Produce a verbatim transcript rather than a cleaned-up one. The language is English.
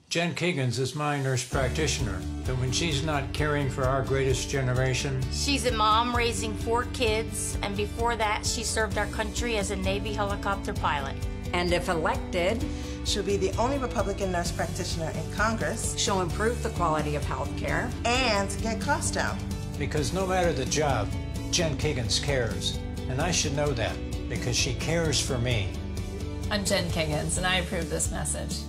Jen Kiggans is my nurse practitioner, but when she's not caring for our greatest generation... She's a mom raising four kids, and before that, she served our country as a Navy helicopter pilot. And if elected, she'll be the only Republican nurse practitioner in Congress. She'll improve the quality of health care. And get costs down. Because no matter the job, Jen Kiggans cares. And I should know that, because she cares for me. I'm Jen Kiggans, and I approve this message.